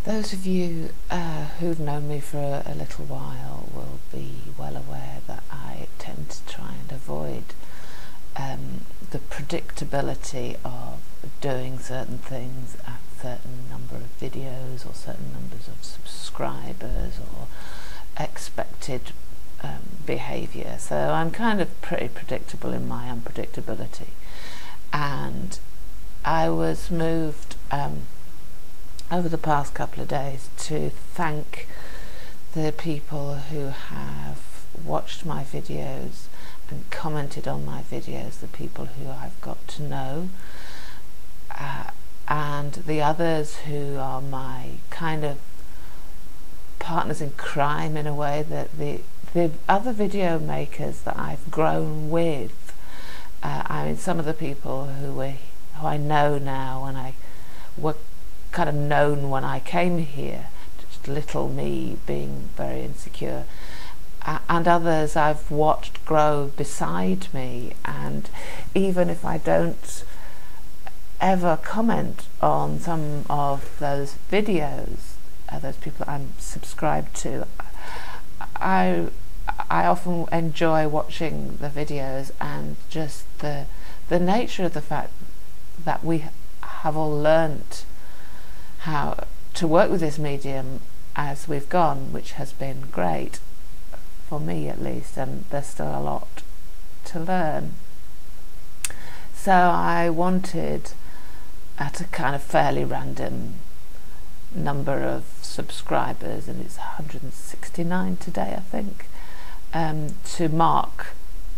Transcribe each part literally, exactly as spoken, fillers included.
Those of you uh, who've known me for a, a little while will be well aware that I tend to try and avoid um, the predictability of doing certain things at certain number of videos or certain numbers of subscribers or expected um, behaviour. So I'm kind of pretty predictable in my unpredictability, and I was moved um, over the past couple of days to thank the people who have watched my videos and commented on my videos, the people who I've got to know, uh, and the others who are my kind of partners in crime in a way, that the the other video makers that I've grown with. Uh, I mean, some of the people who were who I know now and I were kind of known when I came here, just little me being very insecure, uh, and others I've watched grow beside me, and even if I don't ever comment on some of those videos, uh, those people that I'm subscribed to, I I often enjoy watching the videos, and just the the nature of the fact that we have all learnt how to work with this medium as we've gone, which has been great for me at least, and there's still a lot to learn. So I wanted, at a kind of fairly random number of subscribers, and it's one hundred sixty-nine today I think, um, to mark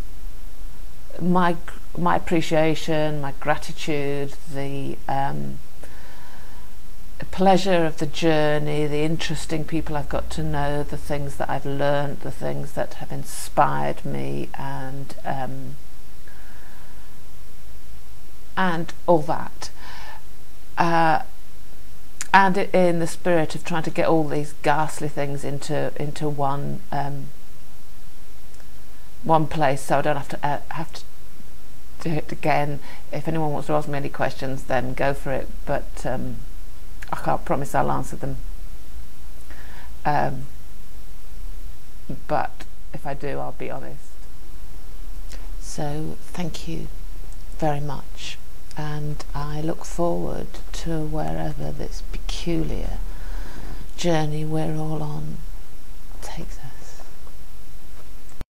my my appreciation, my gratitude, the um, pleasure of the journey, the interesting people I've got to know, the things that I've learned, the things that have inspired me, and um, and all that. Uh, and it, in the spirit of trying to get all these ghastly things into into one um, one place, so I don't have to uh, have to do it again. If anyone wants to ask me any questions, then go for it. But um, I can't promise I'll answer them. Um, but if I do, I'll be honest. So thank you very much, and I look forward to wherever this peculiar journey we're all on takes